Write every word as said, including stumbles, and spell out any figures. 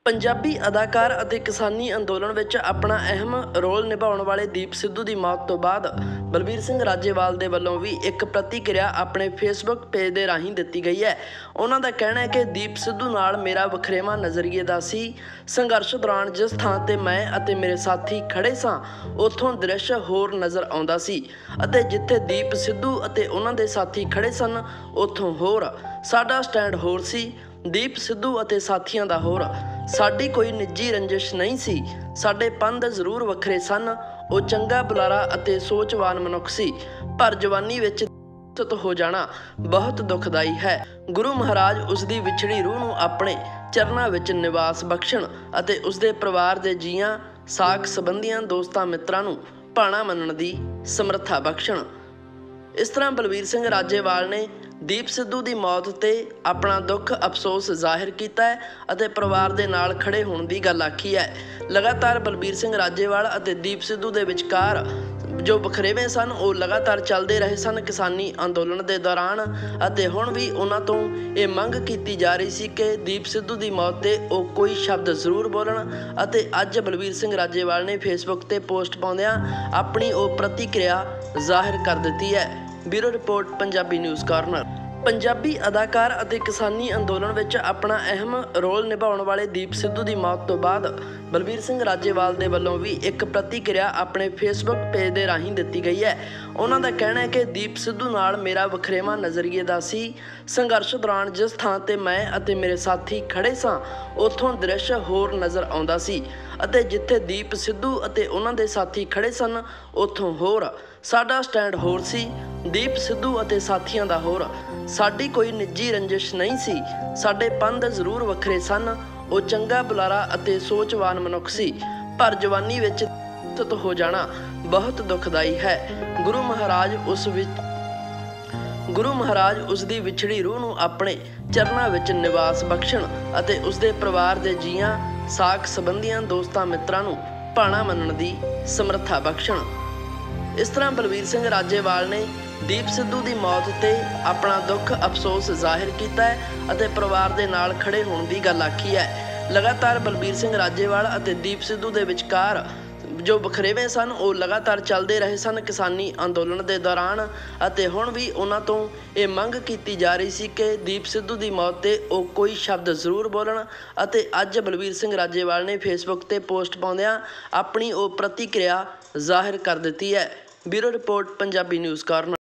पंजाबी अदाकार ਅਤੇ किसानी अंदोलन ਵਿੱਚ अपना अहम रोल निभाउਣ वाले दीप सिद्धू की मौत तो बाद बलबीर सिंह राजेवाल ਦੇ ਵੱਲੋਂ भी एक प्रतिक्रिया अपने फेसबुक पेज ਦੇ ਰਾਹੀਂ ਦਿੱਤੀ गई है। ਉਹਨਾਂ ਦਾ ਕਹਿਣਾ है कि दीप सिद्धू ਨਾਲ मेरा वखरेवा नज़रिए ਦਾ ਸੀ। संघर्ष दौरान जिस ਥਾਂ ਤੇ मैं ਅਤੇ ਮੇਰੇ ਸਾਥੀ ਖੜੇ ਸਾਂ ਉੱਥੋਂ ਦ੍ਰਿਸ਼ ਹੋਰ ਨਜ਼ਰ ਆਉਂਦਾ ਸੀ ਅਤੇ ਜਿੱਥੇ दीप सिद्धू ਅਤੇ ਉਹਨਾਂ ਦੇ ਸਾਥੀ ਖੜੇ ਸਨ ਉੱਥੋਂ ਹੋਰ ਸਾਡਾ ਸਟੈਂਡ ਹੋਰ ਸੀ। दीप सिद्धू ਅਤੇ ਸਾਥੀਆਂ ਦਾ ਹੋਰ ਸਾਡੀ ਕੋਈ ਨਿੱਜੀ ਰੰਜਿਸ਼ ਨਹੀਂ ਸੀ। ਸਾਡੇ ਪੰਧ ਜ਼ਰੂਰ ਵੱਖਰੇ ਸਨ। ਉਹ ਚੰਗਾ ਬੁਲਾਰਾ ਅਤੇ ਸੋਚਵਾਨ ਮਨੁੱਖ ਸੀ, ਪਰ ਜਵਾਨੀ ਵਿੱਚ ਹੋ ਜਾਣਾ ਬਹੁਤ ਦੁਖਦਾਈ ਹੈ। ਗੁਰੂ ਮਹਾਰਾਜ ਉਸ ਦੀ ਵਿਛੜੀ ਰੂਹ ਨੂੰ ਆਪਣੇ ਚਰਨਾਂ ਵਿੱਚ ਨਿਵਾਸ ਬਖਸ਼ਣ ਅਤੇ ਉਸ ਦੇ ਪਰਿਵਾਰ ਦੇ ਜੀਆਂ, ਸਾਕ ਸੰਬੰਧੀਆਂ, ਦੋਸਤਾਂ, ਮਿੱਤਰਾਂ ਨੂੰ ਭਾਣਾ ਮੰਨਣ ਦੀ ਸਮਰੱਥਾ ਬਖਸ਼ਣ। ਇਸ ਤਰ੍ਹਾਂ ਬਲਬੀਰ ਸਿੰਘ ਰਾਜੇਵਾਲ ਨੇ दीप सिद्धू की मौत ते अपना दुख अफसोस जाहिर किया है और परिवार के नाल खड़े होने की गल आखी है। लगातार बलबीर सिंह राजेवाल और दीप सिद्धू के विचकार जो वखरेवे सन वो लगातार चलते रहे सन किसानी अंदोलन के दौरान और हुण भी उन्हां तों ये मंग की जा रही सी कि दीप सिद्धू की मौत ते वो कोई शब्द जरूर बोलन। और अज बलबीर सिंह राजेवाल ने फेसबुक ते पोस्ट पाउंदियां अपनी वो प्रतिक्रिया जाहिर कर दी है। Bureau report Punjabi news corner. Punjabi अदाकार ਅਤੇ किसानी अंदोलन ਵਿੱਚ अपना अहम रोल निभाउਣ वाले दीप सिद्धू की मौत तो बाद बलबीर सिंह राजेवाल ਦੇ ਵੱਲੋਂ भी एक प्रतिक्रिया अपने फेसबुक पेज ਦੇ ਰਾਹੀਂ ਦਿੱਤੀ गई है। ਉਹਨਾਂ ਦਾ ਕਹਿਣਾ है कि दीप सिद्धू ਨਾਲ मेरा वखरेवा नज़रिए ਦਾ ਸੀ। संघर्ष दौरान जिस ਥਾਂ ਤੇ मैं ਅਤੇ ਮੇਰੇ ਸਾਥੀ ਖੜੇ ਸਾਂ ਉੱਥੋਂ ਦ੍ਰਿਸ਼ ਹੋਰ ਨਜ਼ਰ ਆਉਂਦਾ ਸੀ ਅਤੇ ਜਿੱਥੇ दीप सिद्धू ਅਤੇ ਉਹਨਾਂ ਦੇ ਸਾਥੀ ਖੜੇ ਸਨ ਉੱਥੋਂ ਹੋਰ ਸਾਡਾ ਸਟੈਂਡ ਹੋਰ ਸੀ। दीप सिद्धू ਅਤੇ ਸਾਥੀਆਂ ਦਾ ਹੋਰ ਸਾਡੀ ਕੋਈ ਨਿੱਜੀ ਰੰਜਿਸ਼ ਨਹੀਂ ਸੀ। ਸਾਡੇ ਪੰਧ ਜ਼ਰੂਰ ਵੱਖਰੇ ਸਨ। ਉਹ ਚੰਗਾ ਬੁਲਾਰਾ ਅਤੇ ਸੋਚਵਾਨ ਮਨੁੱਖ ਸੀ, ਪਰ ਜਵਾਨੀ ਵਿੱਚ ਹੋ ਜਾਣਾ ਬਹੁਤ ਦੁਖਦਾਈ ਹੈ। ਗੁਰੂ ਮਹਾਰਾਜ ਉਸ ਵਿੱਚ ਗੁਰੂ ਮਹਾਰਾਜ ਉਸ ਦੀ ਵਿਛੜੀ ਰੂਹ ਨੂੰ ਆਪਣੇ ਚਰਨਾਂ ਵਿੱਚ ਨਿਵਾਸ ਬਖਸ਼ਣ ਅਤੇ ਉਸ ਦੇ ਪਰਿਵਾਰ ਦੇ ਜੀਆਂ, ਸਾਕ ਸੰਬੰਧੀਆਂ, ਦੋਸਤਾਂ, ਮਿੱਤਰਾਂ ਨੂੰ ਭਾਣਾ ਮੰਨਣ ਦੀ ਸਮਰੱਥਾ ਬਖਸ਼ਣ। इस तरह बलबीर सिंह राजेवाल ने दीप सिद्धू की मौत ते अपना दुख अफसोस जाहिर किया है और परिवार के नाल खड़े होने की गल आखी है। लगातार बलबीर सिंह राजेवाल और दीप सिद्धू के विचकार जो वखरेवे सन वो लगातार चलते रहे सन किसानी अंदोलन के दौरान और हुण भी उन्हां तों ये मंग की जा रही सी कि दीप सिद्धू की मौत ते वो कोई शब्द जरूर बोलन। और अज बलबीर सिंह राजेवाल ने फेसबुक ते पोस्ट पाउंदियां अपनी वो प्रतिक्रिया जाहिर कर दी है। Bureau report Punjabi news corner.